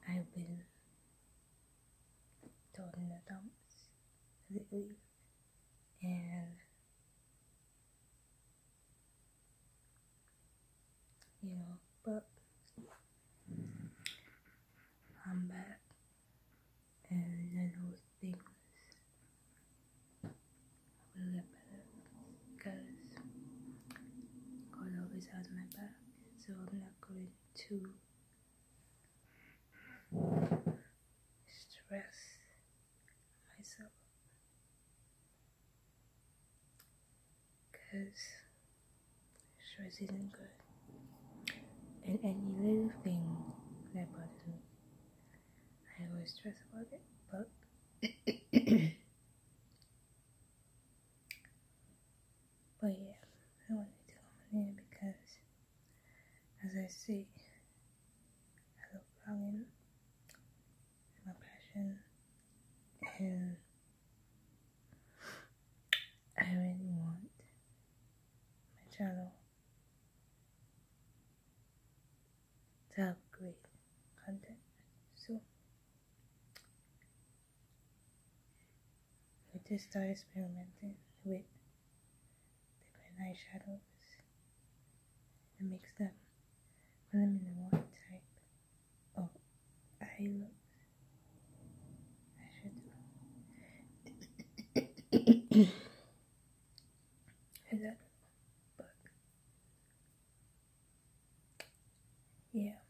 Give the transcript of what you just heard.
I've been down in the dumps lately, and but I'm back, and I know things will get better because God always has my back, so I'm not going to stress myself because stress isn't good, and any little thing that bothers me, I always stress about it, but but yeah, I wanted to come on here because, as I say, I love vlogging, it's my passion, and I really want my channel to have great content. So I just started experimenting with different eyeshadows and mix them, put them in the one type of eye look I should do. And that, but yeah.